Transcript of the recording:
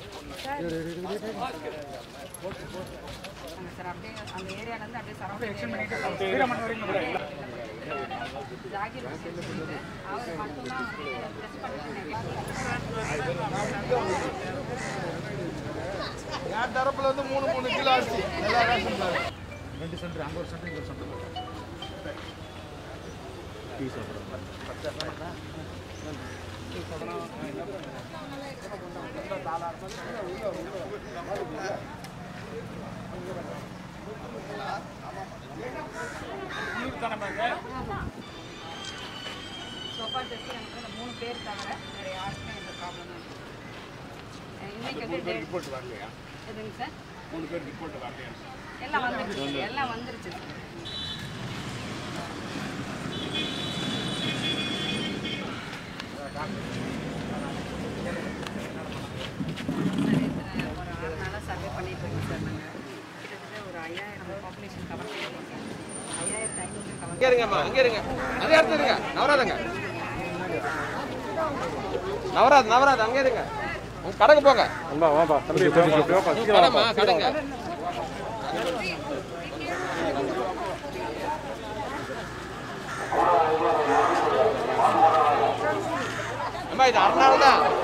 Sir அப்படியே அந்த ஏரியாலேருந்து அப்படியே சரௌண்டிங் ஜாகிர் அவர் மட்டும்தான் ப்ரெஸ் என் தரப்புல வந்து 3 கிலோ ஆச்சு எல்லா ரேஷன் கார்டு 2 சென்டர் அங்க ஒரு சென்டர் இங்க ஒரு சென்டர் டீ சாப்பிடுறோம் சோஃபா டெஸ்ட் எனக்கு 3 பேர் தவிர வேற யாருக்குமே எந்த ப்ராப்ளமும் இல்லை. இன்னைக்கு வந்து ரிப்போர்ட் வரலையா? எதுங்க சார்? 3 பேர் ரிப்போர்ட் வரலையா? எல்லாம் வந்துருச்சு, எல்லாம் வந்துருச்சு. ஒரு 6 நாளாக சர்வே பண்ணிட்டு இருக்கோம் சார். நாங்கள் கிட்டத்தட்ட ஒரு 5000 பாப்புலேஷன் கவர் பண்ணியிருக்கோம் சார். 5500 கவர். இங்கே இருங்கம்மா, இங்கே இருங்க, அதே இடத்துல இருங்க. நவராதுங்க, நவராது அங்கே இருங்க. உங்க கடைக்கு போங்க. கடைமா கடைங்க. அம்மா இது 6 நாள் தான்.